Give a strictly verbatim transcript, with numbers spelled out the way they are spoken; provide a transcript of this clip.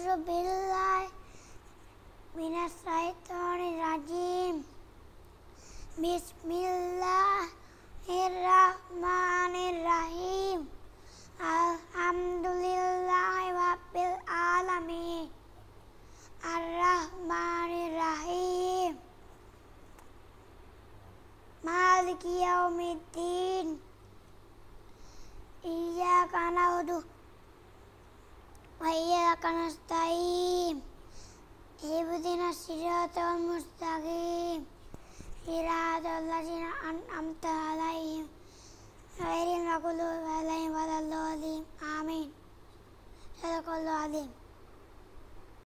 A'udzu billahi minas syaitonir rajim. Bismillahirrahmanirrahim. Alhamdulillahi rabbil alamin. Ar-Rahmanir-Rahim. Maliki yaumiddin. Iyyaka na'budu wa iyyaka nasta'in. Ihdinas siratal mustaqim. Siratal ladzina an'amta 'alaihim ghairil maghdubi 'alaihim waladdallin. Amin. Sadaqallahul azim.